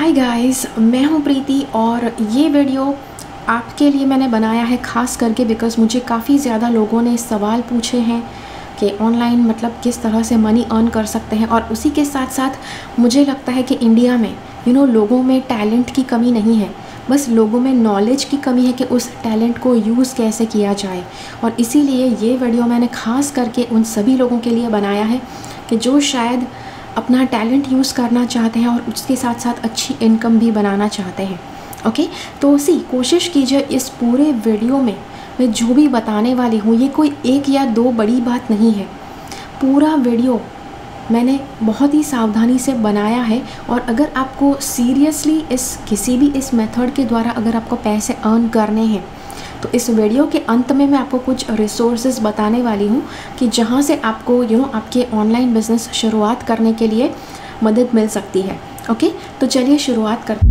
Hi guys, मैं हूँ प्रीति और ये वीडियो आपके लिए मैंने बनाया है ख़ास करके बिकॉज़ मुझे काफ़ी ज़्यादा लोगों ने सवाल पूछे हैं कि ऑनलाइन मतलब किस तरह से मनी अर्न कर सकते हैं। और उसी के साथ साथ मुझे लगता है कि इंडिया में लोगों में टैलेंट की कमी नहीं है, बस लोगों में नॉलेज की कमी है कि उस टैलेंट को यूज़ कैसे किया जाए। और इसीलिए ये वीडियो मैंने ख़ास करके उन सभी लोगों के लिए बनाया है कि जो शायद अपना टैलेंट यूज़ करना चाहते हैं और उसके साथ साथ अच्छी इनकम भी बनाना चाहते हैं। ओके, तो कोशिश कीजिए इस पूरे वीडियो में मैं जो भी बताने वाली हूँ ये कोई एक या दो बड़ी बात नहीं है। पूरा वीडियो मैंने बहुत ही सावधानी से बनाया है और अगर आपको सीरियसली किसी भी इस मेथड के द्वारा अगर आपको पैसे अर्न करने हैं तो इस वीडियो के अंत में मैं आपको कुछ रिसोर्सेज बताने वाली हूँ कि जहाँ से आपको आपके ऑनलाइन बिजनेस शुरुआत करने के लिए मदद मिल सकती है। ओके, तो चलिए शुरुआत करते हैं।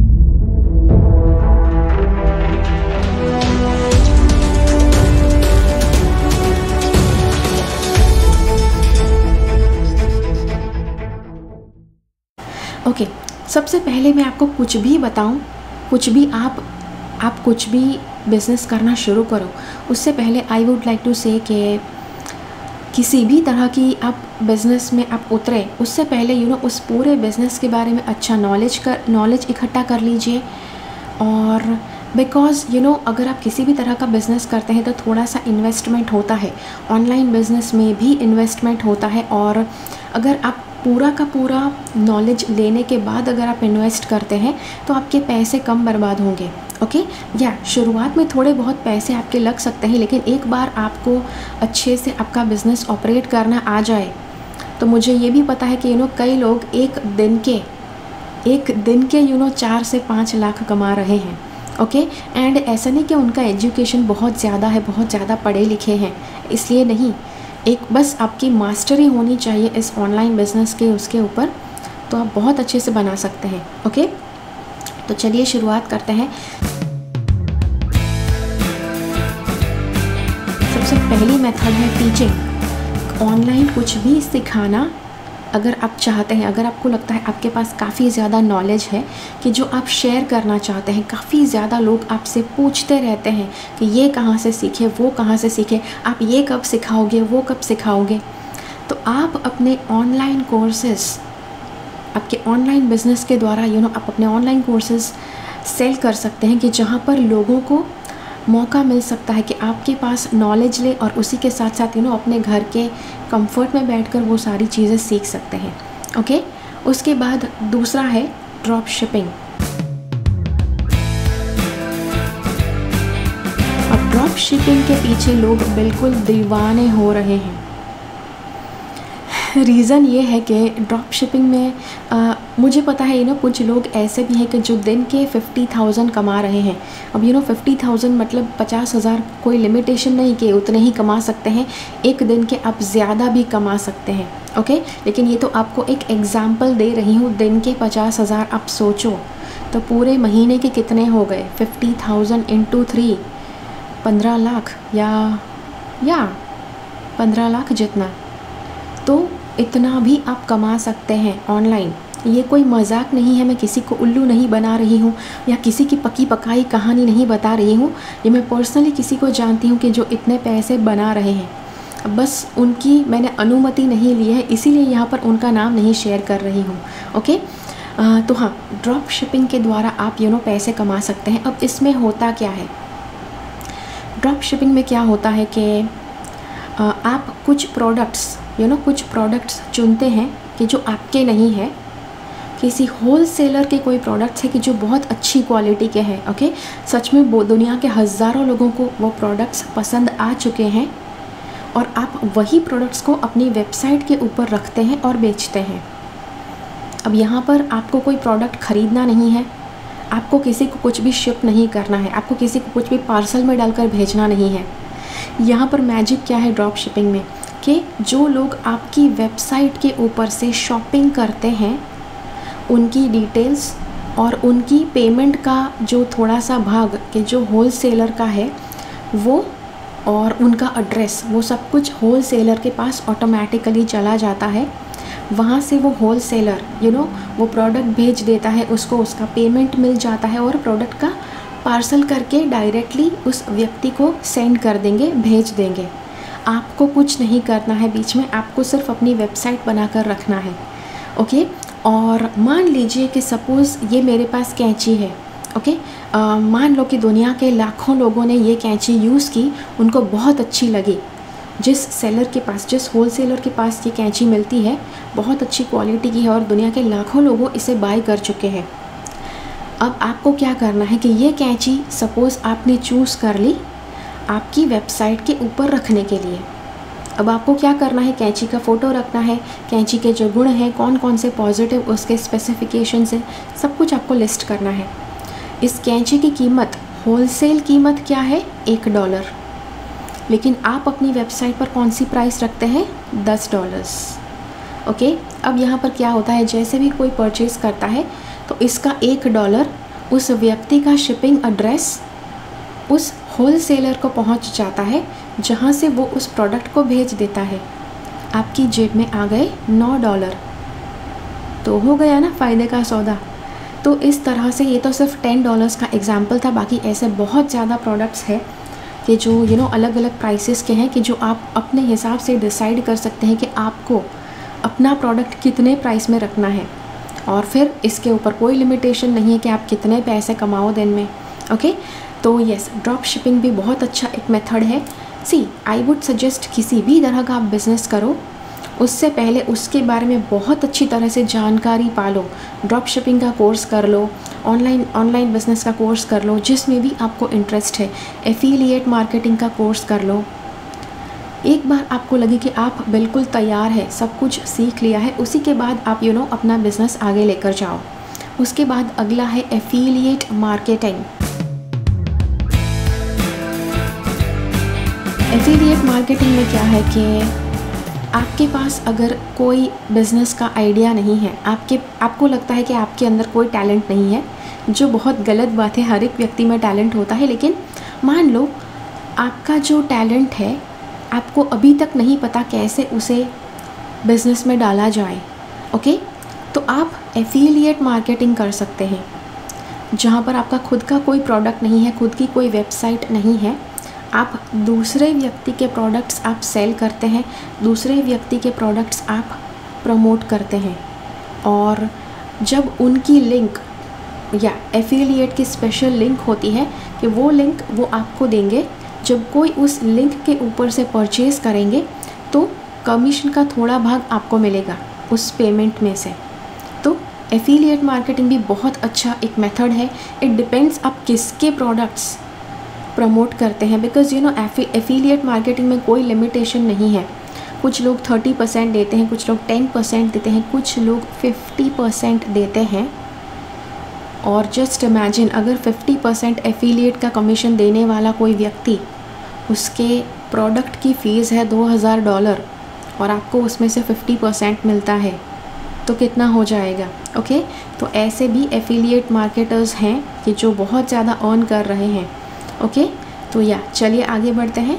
ओके, सबसे पहले मैं आपको कुछ भी बताऊं, कुछ भी आप कुछ भी बिज़नेस करना शुरू करो उससे पहले आई वुड लाइक टू से कि किसी भी तरह की आप बिज़नेस में आप उतरे उससे पहले उस पूरे बिज़नेस के बारे में अच्छा नॉलेज इकट्ठा कर लीजिए। और बिकॉज़ अगर आप किसी भी तरह का बिज़नेस करते हैं तो थोड़ा सा इन्वेस्टमेंट होता है, ऑनलाइन बिज़नेस में भी इन्वेस्टमेंट होता है। और अगर आप पूरा का पूरा नॉलेज लेने के बाद अगर आप इन्वेस्ट करते हैं तो आपके पैसे कम बर्बाद होंगे। ओके, शुरुआत में थोड़े बहुत पैसे आपके लग सकते हैं, लेकिन एक बार आपको अच्छे से आपका बिज़नेस ऑपरेट करना आ जाए तो मुझे ये भी पता है कि कई लोग एक दिन के 4 से 5 लाख कमा रहे हैं। ओके, एंड ऐसा नहीं कि उनका एजुकेशन बहुत ज़्यादा है, बहुत ज़्यादा पढ़े लिखे हैं, इसलिए नहीं, एक बस आपकी मास्टरी होनी चाहिए इस ऑनलाइन बिज़नेस के उसके ऊपर, तो आप बहुत अच्छे से बना सकते हैं। ओके, तो चलिए शुरुआत करते हैं। सबसे पहली मेथड है टीचिंग। ऑनलाइन कुछ भी सिखाना अगर आप चाहते हैं, अगर आपको लगता है आपके पास काफ़ी ज़्यादा नॉलेज है कि जो आप शेयर करना चाहते हैं, काफ़ी ज़्यादा लोग आपसे पूछते रहते हैं कि ये कहाँ से सीखे, वो कहाँ से सीखे, आप ये कब सिखाओगे, वो कब सिखाओगे, तो आप अपने ऑनलाइन कोर्सेज़, आपके ऑनलाइन बिज़नेस के द्वारा आप अपने ऑनलाइन कोर्सेज़ सेल कर सकते हैं कि जहाँ पर लोगों को मौका मिल सकता है कि आपके पास नॉलेज ले और उसी के साथ साथ अपने घर के कंफर्ट में बैठकर वो सारी चीज़ें सीख सकते हैं। ओके, उसके बाद दूसरा है ड्रॉप शिपिंग। और ड्रॉप शिपिंग के पीछे लोग बिल्कुल दीवाने हो रहे हैं। रीज़न ये है कि ड्रॉप शिपिंग में मुझे पता है कुछ लोग ऐसे भी हैं कि जो दिन के 50,000 कमा रहे हैं। अब 50,000 मतलब 50,000, कोई लिमिटेशन नहीं कि उतने ही कमा सकते हैं, एक दिन के आप ज़्यादा भी कमा सकते हैं। ओके, लेकिन ये तो आपको एक एग्ज़ाम्पल दे रही हूँ। दिन के 50,000 आप सोचो तो पूरे महीने के कितने हो गए, 50,000 इंटू 3, 15 लाख या 15 लाख जितना, तो इतना भी आप कमा सकते हैं ऑनलाइन। ये कोई मजाक नहीं है, मैं किसी को उल्लू नहीं बना रही हूँ या किसी की पकी पकाई कहानी नहीं बता रही हूँ। ये मैं पर्सनली किसी को जानती हूँ कि जो इतने पैसे बना रहे हैं, बस उनकी मैंने अनुमति नहीं ली है, इसीलिए यहाँ पर उनका नाम नहीं शेयर कर रही हूँ। ओके, तो हाँ, ड्रॉप शिपिंग के द्वारा आप पैसे कमा सकते हैं। अब इसमें होता क्या है, ड्रॉप शिपिंग में क्या होता है कि आप कुछ प्रोडक्ट्स चुनते हैं कि जो आपके नहीं है, किसी होल सेलर के कोई प्रोडक्ट्स है कि जो बहुत अच्छी क्वालिटी के हैं। ओके, सच में वो दुनिया के हज़ारों लोगों को वो प्रोडक्ट्स पसंद आ चुके हैं और आप वही प्रोडक्ट्स को अपनी वेबसाइट के ऊपर रखते हैं और बेचते हैं। अब यहाँ पर आपको कोई प्रोडक्ट ख़रीदना नहीं है, आपको किसी को कुछ भी शिप नहीं करना है, आपको किसी को कुछ भी पार्सल में डालकर भेजना नहीं है। यहाँ पर मैजिक क्या है ड्रॉप शिपिंग में कि जो लोग आपकी वेबसाइट के ऊपर से शॉपिंग करते हैं उनकी डिटेल्स और उनकी पेमेंट का जो थोड़ा सा भाग कि जो होल सेलर का है वो, और उनका एड्रेस, वो सब कुछ होल सेलर के पास ऑटोमेटिकली चला जाता है। वहाँ से वो होल सेलर वो प्रोडक्ट भेज देता है, उसको उसका पेमेंट मिल जाता है और प्रोडक्ट का पार्सल करके डायरेक्टली उस व्यक्ति को सेंड कर देंगे, भेज देंगे। आपको कुछ नहीं करना है बीच में, आपको सिर्फ अपनी वेबसाइट बनाकर रखना है। ओके, और मान लीजिए कि सपोज़ ये मेरे पास कैंची है। ओके, मान लो कि दुनिया के लाखों लोगों ने ये कैंची यूज़ की, उनको बहुत अच्छी लगी। जिस सेलर के पास, जिस होल सेलर के पास ये कैंची मिलती है, बहुत अच्छी क्वालिटी की है और दुनिया के लाखों लोगों इसे बाय कर चुके हैं। अब आपको क्या करना है कि ये कैंची सपोज़ आपने चूज़ कर ली आपकी वेबसाइट के ऊपर रखने के लिए। अब आपको क्या करना है, कैंची का फ़ोटो रखना है, कैंची के जो गुण हैं, कौन कौन से पॉजिटिव उसके स्पेसिफिकेशंस हैं, सब कुछ आपको लिस्ट करना है। इस कैंची की कीमत, होलसेल कीमत क्या है, $1, लेकिन आप अपनी वेबसाइट पर कौन सी प्राइस रखते हैं, $10। ओके, अब यहाँ पर क्या होता है, जैसे भी कोई परचेज़ करता है तो इसका $1 उस व्यक्ति का शिपिंग एड्रेस उस होल सेलर को पहुँच जाता है, जहाँ से वो उस प्रोडक्ट को भेज देता है। आपकी जेब में आ गए $9, तो हो गया ना फ़ायदे का सौदा। तो इस तरह से, ये तो सिर्फ $10 का एग्जाम्पल था, बाकी ऐसे बहुत ज़्यादा प्रोडक्ट्स हैं कि जो अलग अलग प्राइसेस के हैं, कि जो आप अपने हिसाब से डिसाइड कर सकते हैं कि आपको अपना प्रोडक्ट कितने प्राइस में रखना है, और फिर इसके ऊपर कोई लिमिटेशन नहीं है कि आप कितने पैसे कमाओ दिन में। ओके, तो यस, ड्रॉप शिपिंग भी बहुत अच्छा एक मेथड है। सी, आई वुड सजेस्ट किसी भी तरह का आप बिज़नेस करो, उससे पहले उसके बारे में बहुत अच्छी तरह से जानकारी पालो। ड्रॉप शिपिंग का कोर्स कर लो, ऑनलाइन बिज़नेस का कोर्स कर लो, जिसमें भी आपको इंटरेस्ट है। एफिलिएट मार्केटिंग का कोर्स कर लो। एक बार आपको लगे कि आप बिल्कुल तैयार है, सब कुछ सीख लिया है, उसी के बाद आप अपना बिज़नेस आगे लेकर जाओ। उसके बाद अगला है एफिलिएट मार्केटिंग। एफिलिएट मार्केटिंग में क्या है कि आपके पास अगर कोई बिज़नेस का आइडिया नहीं है, आपको लगता है कि आपके अंदर कोई टैलेंट नहीं है, जो बहुत गलत बात है। हर एक व्यक्ति में टैलेंट होता है, लेकिन मान लो आपका जो टैलेंट है आपको अभी तक नहीं पता कैसे उसे बिज़नेस में डाला जाए। ओके, तो आप एफिलिएट मार्केटिंग कर सकते हैं, जहाँ पर आपका खुद का कोई प्रोडक्ट नहीं है, खुद की कोई वेबसाइट नहीं है, आप दूसरे व्यक्ति के प्रोडक्ट्स आप सेल करते हैं, दूसरे व्यक्ति के प्रोडक्ट्स आप प्रमोट करते हैं, और जब उनकी लिंक या एफिलिएट की स्पेशल लिंक होती है कि वो लिंक वो आपको देंगे, जब कोई उस लिंक के ऊपर से परचेज़ करेंगे तो कमीशन का थोड़ा भाग आपको मिलेगा उस पेमेंट में से। तो एफिलिएट मार्केटिंग भी बहुत अच्छा एक मेथड है। इट डिपेंड्स आप किसके प्रोडक्ट्स प्रमोट करते हैं, बिकॉज़ एफिलिएट मार्केटिंग में कोई लिमिटेशन नहीं है। कुछ लोग 30% देते हैं, कुछ लोग 10% देते हैं, कुछ लोग 50% देते हैं। और जस्ट इमेजिन, अगर 50% एफिलिएट का कमीशन देने वाला कोई व्यक्ति, उसके प्रोडक्ट की फ़ीस है $2000 और आपको उसमें से 50% मिलता है, तो कितना हो जाएगा। ओके, तो ऐसे भी एफिलिएट मार्केटर्स हैं कि जो बहुत ज़्यादा अर्न कर रहे हैं। ओके, तो चलिए आगे बढ़ते हैं।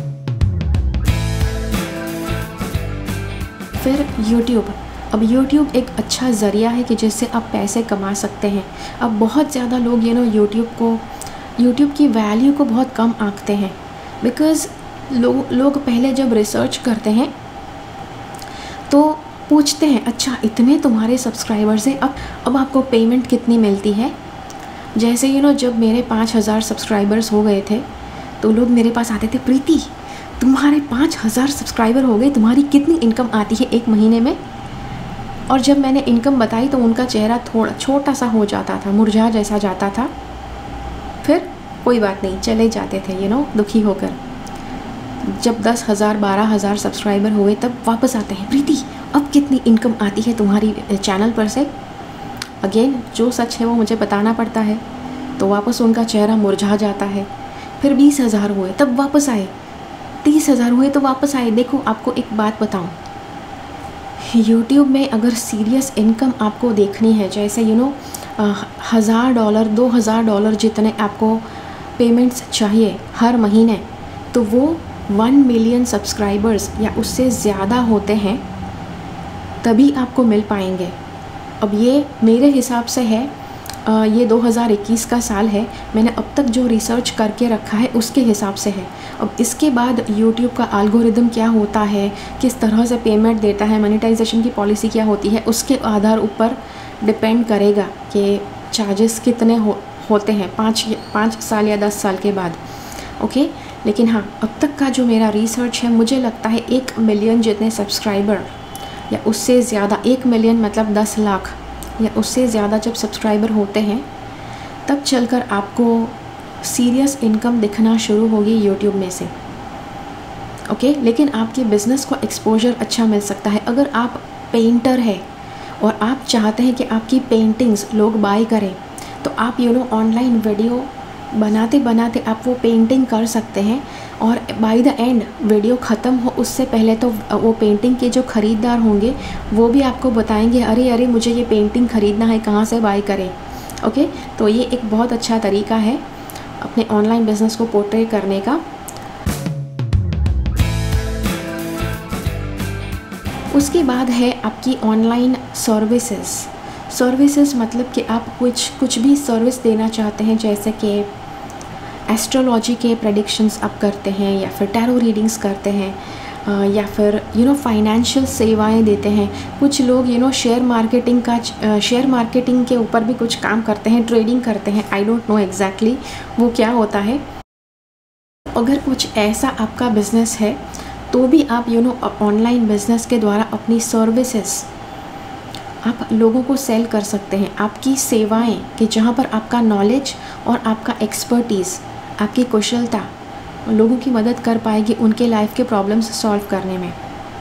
फिर यूट्यूब। अब यूट्यूब एक अच्छा ज़रिया है कि जिससे आप पैसे कमा सकते हैं। अब बहुत ज़्यादा लोग यूट्यूब की वैल्यू को बहुत कम आंकते हैं, बिकॉज़ लोग पहले जब रिसर्च करते हैं तो पूछते हैं, अच्छा इतने तुम्हारे सब्सक्राइबर्स हैं, अब आपको पेमेंट कितनी मिलती है। जैसे जब मेरे 5000 सब्सक्राइबर्स हो गए थे तो लोग मेरे पास आते थे, प्रीति तुम्हारे 5000 सब्सक्राइबर हो गए, तुम्हारी कितनी इनकम आती है एक महीने में। और जब मैंने इनकम बताई तो उनका चेहरा थोड़ा छोटा सा हो जाता था, मुरझा जैसा जाता था। फिर कोई बात नहीं, चले जाते थे दुखी होकर। जब 10,000 12,000 सब्सक्राइबर हुए तब वापस आते हैं, प्रीति अब कितनी इनकम आती है तुम्हारी चैनल पर से। अगेन जो सच है वो मुझे बताना पड़ता है, तो वापस उनका चेहरा मुरझा जाता है। फिर 20,000 हुए तब वापस आए, 30,000 हुए तो वापस आए। देखो आपको एक बात बताऊँ, यूट्यूब में अगर सीरियस इनकम आपको देखनी है, जैसे $1000 $2000 जितने आपको पेमेंट्स चाहिए हर महीने, तो वो 1 मिलियन सब्सक्राइबर्स या उससे ज़्यादा होते हैं तभी आपको मिल पाएंगे। अब ये मेरे हिसाब से है, ये 2021 का साल है, मैंने अब तक जो रिसर्च करके रखा है उसके हिसाब से है। अब इसके बाद यूट्यूब का एल्गोरिदम क्या होता है, किस तरह से पेमेंट देता है, मोनेटाइजेशन की पॉलिसी क्या होती है, उसके आधार ऊपर डिपेंड करेगा कि चार्जेस कितने होते हैं 5 साल या 10 साल के बाद। ओके, लेकिन हाँ, अब तक का जो मेरा रिसर्च है, मुझे लगता है 1 मिलियन जितने सब्सक्राइबर या उससे ज़्यादा, 1 मिलियन मतलब 10 लाख या उससे ज़्यादा जब सब्सक्राइबर होते हैं, तब चलकर आपको सीरियस इनकम दिखना शुरू होगी यूट्यूब में से। ओके, लेकिन आपके बिज़नेस को एक्सपोजर अच्छा मिल सकता है। अगर आप पेंटर है और आप चाहते हैं कि आपकी पेंटिंग्स लोग बाय करें, तो आप ऑनलाइन वीडियो बनाते बनाते आप वो पेंटिंग कर सकते हैं, और बाय द एंड वीडियो ख़त्म हो उससे पहले तो वो पेंटिंग के जो ख़रीदार होंगे वो भी आपको बताएंगे, अरे अरे मुझे ये पेंटिंग ख़रीदना है, कहाँ से बाय करें। ओके, तो ये एक बहुत अच्छा तरीका है अपने ऑनलाइन बिज़नेस को पोर्ट्रे करने का। उसके बाद है आपकी ऑनलाइन सर्विसेज मतलब कि आप कुछ भी सर्विस देना चाहते हैं, जैसे कि एस्ट्रोलॉजी के प्रेडिक्शंस आप करते हैं, या फिर टैरो रीडिंग्स करते हैं, या फिर फाइनेंशियल सेवाएं देते हैं। कुछ लोग शेयर मार्केटिंग के ऊपर भी कुछ काम करते हैं, ट्रेडिंग करते हैं। आई डोंट नो एग्जैक्टली वो क्या होता है। अगर कुछ ऐसा आपका बिज़नेस है तो भी आप ऑनलाइन बिज़नेस के द्वारा अपनी सर्विसेज आप लोगों को सेल कर सकते हैं। आपकी सेवाएं कि जहाँ पर आपका नॉलेज और आपका एक्सपर्टीज़, आपकी कुशलता लोगों की मदद कर पाएगी उनके लाइफ के प्रॉब्लम्स सॉल्व करने में।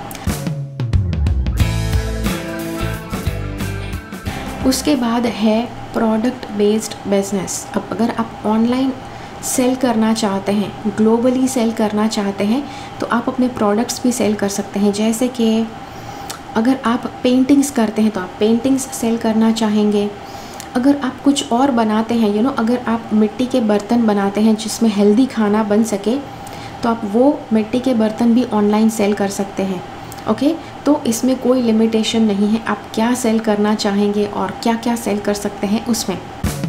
उसके बाद है प्रोडक्ट बेस्ड बिजनेस। अब अगर आप ऑनलाइन सेल करना चाहते हैं, ग्लोबली सेल करना चाहते हैं, तो आप अपने प्रोडक्ट्स भी सेल कर सकते हैं। जैसे कि अगर आप पेंटिंग्स करते हैं तो आप पेंटिंग्स सेल करना चाहेंगे। अगर आप कुछ और बनाते हैं, अगर आप मिट्टी के बर्तन बनाते हैं जिसमें हेल्दी खाना बन सके, तो आप वो मिट्टी के बर्तन भी ऑनलाइन सेल कर सकते हैं। ओके, तो इसमें कोई लिमिटेशन नहीं है, आप क्या सेल करना चाहेंगे और क्या क्या सेल कर सकते हैं उसमें।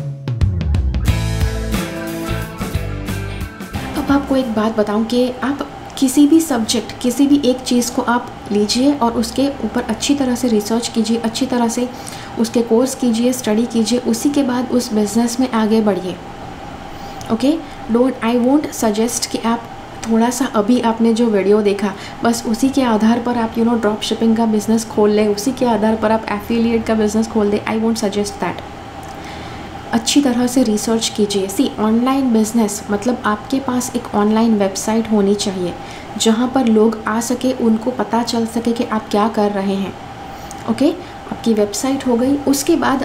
अब आपको एक बात बताऊं कि आप किसी भी सब्जेक्ट, किसी भी एक चीज़ को आप लीजिए और उसके ऊपर अच्छी तरह से रिसर्च कीजिए, अच्छी तरह से उसके कोर्स कीजिए, स्टडी कीजिए, उसी के बाद उस बिज़नेस में आगे बढ़िए। ओके, आई वोंट सजेस्ट कि आप थोड़ा सा अभी आपने जो वीडियो देखा बस उसी के आधार पर आप ड्रॉप शिपिंग का बिज़नेस खोल लें, उसी के आधार पर आप एफिलिएट का बिज़नेस खोल दें। I won't suggest that. अच्छी तरह से रिसर्च कीजिए। ऑनलाइन बिज़नेस मतलब आपके पास एक ऑनलाइन वेबसाइट होनी चाहिए जहाँ पर लोग आ सके, उनको पता चल सके कि आप क्या कर रहे हैं। ओके, आपकी वेबसाइट हो गई। उसके बाद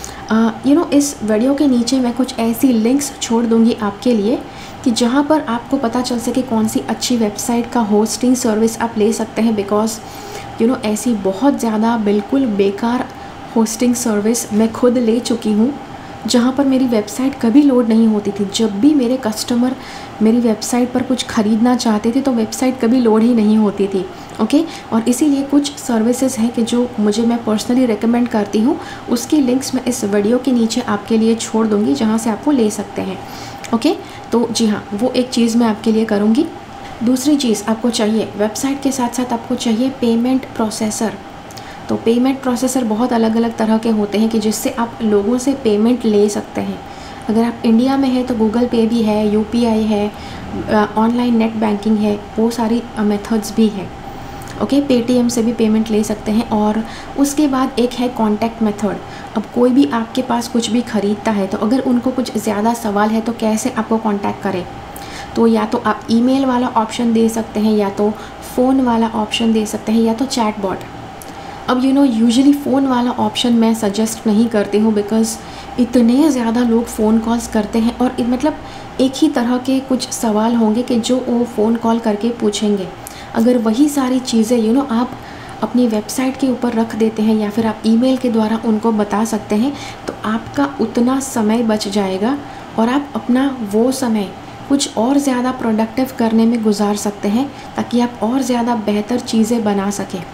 इस वीडियो के नीचे मैं कुछ ऐसी लिंक्स छोड़ दूँगी आपके लिए कि जहाँ पर आपको पता चल सके कौन सी अच्छी वेबसाइट का होस्टिंग सर्विस आप ले सकते हैं। बिकॉज ऐसी बहुत ज़्यादा बिल्कुल बेकार होस्टिंग सर्विस मैं खुद ले चुकी हूँ, जहाँ पर मेरी वेबसाइट कभी लोड नहीं होती थी। जब भी मेरे कस्टमर मेरी वेबसाइट पर कुछ ख़रीदना चाहते थे तो वेबसाइट कभी लोड ही नहीं होती थी। ओके, और इसीलिए कुछ सर्विसेज हैं कि जो मैं पर्सनली रिकमेंड करती हूँ, उसकी लिंक्स मैं इस वीडियो के नीचे आपके लिए छोड़ दूँगी, जहाँ से आप वो ले सकते हैं। ओके, तो जी हाँ, वो एक चीज़ मैं आपके लिए करूँगी। दूसरी चीज़ आपको चाहिए, वेबसाइट के साथ साथ आपको चाहिए पेमेंट प्रोसेसर। तो पेमेंट प्रोसेसर बहुत अलग अलग तरह के होते हैं कि जिससे आप लोगों से पेमेंट ले सकते हैं। अगर आप इंडिया में हैं तो गूगल पे भी है, यूपीआई है, ऑनलाइन नेट बैंकिंग है, वो सारी मेथड्स भी हैं। ओके, पेटीएम से भी पेमेंट ले सकते हैं। और उसके बाद एक है कॉन्टैक्ट मेथड। अब कोई भी आपके पास कुछ भी ख़रीदता है तो अगर उनको कुछ ज़्यादा सवाल है तो कैसे आपको कॉन्टैक्ट करें, तो या तो आप ईमेल वाला ऑप्शन दे सकते हैं, या तो फ़ोन वाला ऑप्शन दे सकते हैं, या तो चैट बॉट। अब यूजुअली फ़ोन वाला ऑप्शन मैं सजेस्ट नहीं करती हूँ, बिकॉज़ इतने ज़्यादा लोग फ़ोन कॉल्स करते हैं और मतलब एक ही तरह के कुछ सवाल होंगे कि जो वो फ़ोन कॉल करके पूछेंगे। अगर वही सारी चीज़ें आप अपनी वेबसाइट के ऊपर रख देते हैं या फिर आप ईमेल के द्वारा उनको बता सकते हैं, तो आपका उतना समय बच जाएगा और आप अपना वो समय कुछ और ज़्यादा प्रोडक्टिव करने में गुजार सकते हैं, ताकि आप और ज़्यादा बेहतर चीज़ें बना सकें।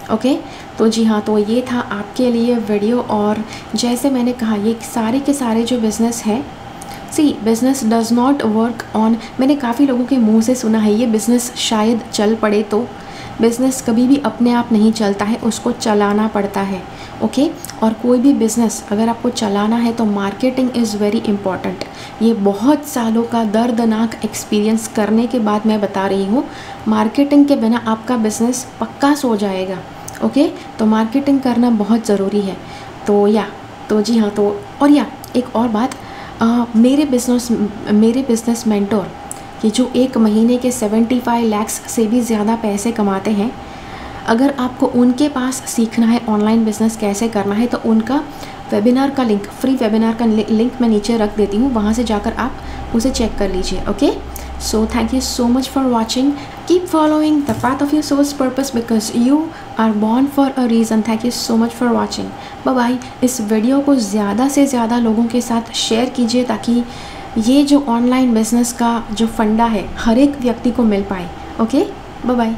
ओके। तो जी हाँ, तो ये था आपके लिए वीडियो। और जैसे मैंने कहा, ये सारे के सारे जो बिज़नेस है, see business does not work on, मैंने काफ़ी लोगों के मुंह से सुना है ये बिज़नेस शायद चल पड़े, तो बिज़नेस कभी भी अपने आप नहीं चलता है, उसको चलाना पड़ता है। ओके। और कोई भी बिज़नेस अगर आपको चलाना है तो मार्केटिंग इज़ वेरी इंपॉर्टेंट। ये बहुत सालों का दर्दनाक एक्सपीरियंस करने के बाद मैं बता रही हूँ, मार्केटिंग के बिना आपका बिज़नेस पक्का सो जाएगा। ओके। तो मार्केटिंग करना बहुत ज़रूरी है। तो जी हाँ, तो और एक और बात, मेरे बिज़नेस मेंटोर कि जो एक महीने के 75 लाख से भी ज़्यादा पैसे कमाते हैं, अगर आपको उनके पास सीखना है ऑनलाइन बिज़नेस कैसे करना है, तो उनका वेबिनार का लिंक, फ्री वेबिनार का लिंक मैं नीचे रख देती हूँ, वहाँ से जाकर आप उसे चेक कर लीजिए। Okay. So thank you so much for watching. Keep following the path of your soul's purpose because you are born for a reason. Thank you so much for watching. Bye bye. इस video को ज़्यादा से ज़्यादा लोगों के साथ share कीजिए ताकि ये जो ऑनलाइन बिज़नेस का जो फंडा है हर एक व्यक्ति को मिल पाए। ओके। Bye bye.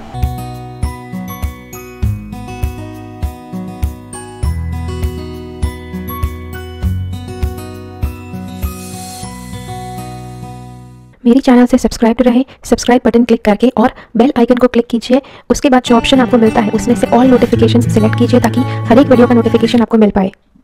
मेरी चैनल से सब्सक्राइब रहे, सब्सक्राइब बटन क्लिक करके और बेल आइकन को क्लिक कीजिए। उसके बाद जो ऑप्शन आपको मिलता है उसमें से ऑल नोटिफिकेशन सिलेक्ट कीजिए ताकि हर एक वीडियो का नोटिफिकेशन आपको मिल पाए।